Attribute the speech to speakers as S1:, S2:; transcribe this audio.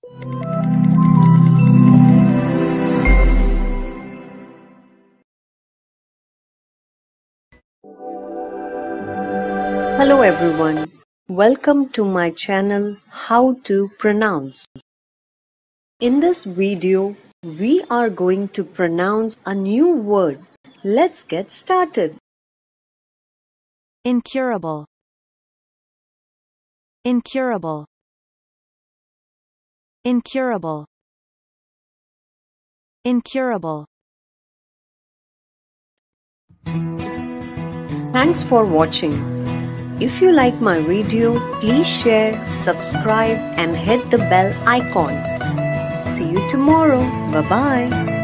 S1: Hello everyone, welcome to my channel How to Pronounce. In this video, we are going to pronounce a new word. Let's get started.
S2: Incurable. Incurable. Incurable. Incurable.
S1: Thanks for watching. If you like my video, please share, subscribe and hit the bell icon. See you tomorrow. Bye-bye.